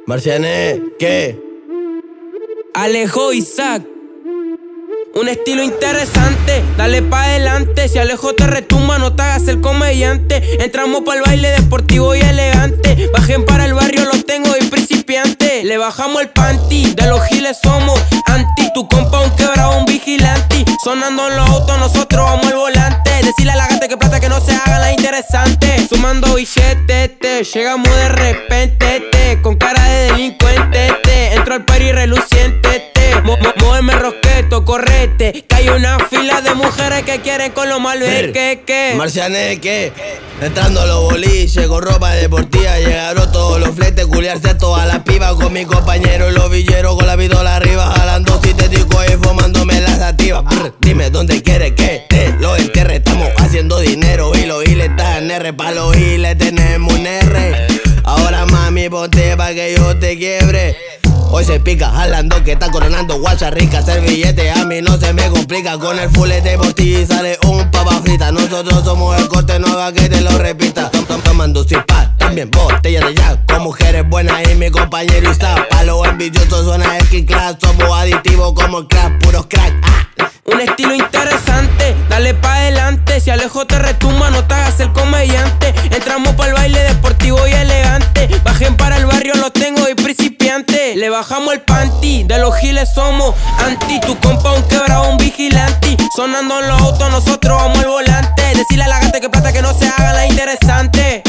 Marciané, ¿qué? Alejo Isaac. Un estilo interesante, dale pa' adelante. Si Alejo te retumba, no te hagas el comediante. Entramos pa'l baile deportivo y elegante. Bajen para el barrio, los tengo y principiante. Le bajamos el panty, de los giles somos anti. Tu compa un quebrado, un vigilante. Sonando en los autos, nosotros vamos al volante. Decirle a la gata que plata que no se haga la interesante. Sumando billetes, llegamos de repente, con cara de delincuente, entro al party reluciente, móveme rosqueto, correte. Que hay una fila de mujeres que quieren con lo mal ver que. Marciané, ¿qué? Entrando a los boliches con ropa deportiva. Llegaron todos los fletes, culiarse a todas las pibas. Con mi compañero y los villeros con la pistola arriba. Jalando sintético y fumándome las activas. Dime dónde quieres que te lo enterre. Estamos haciendo dinero y los giles están en R. Pa' los giles tenemos un R. Ahora mami ponte pa' que yo te quiebre. Hoy se pica, jalando que está coronando guacha rica. Hacer billete a mí no se me complica. Con el fulete por ti sale un papa frita. Nosotros somos el corte, no haga que te lo repita. Tomando cipa, también botella de jack. Con mujeres buenas y mi compañero está. Pa' los envidiosos suena el King Class. Somos adictivos como el crack, puros crack. Un estilo interesante, dale pa' adelante. Si Alejo te retumba, no te hagas el comediante. Entramos pa'l baile deportivo y elegante. Bajen para el barrio, los tengo y principiante. Le bajamos el panty, de los giles somos anti. Tu compa un quebrado, un vigilante. Sonando en los autos, nosotros vamos al volante. Decirle a la gata que plata que no se haga la interesante.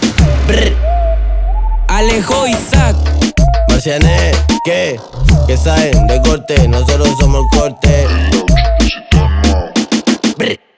Alejo Isaac. Marciané, ¿qué? ¿Qué saben de corte? Nosotros somos el corte.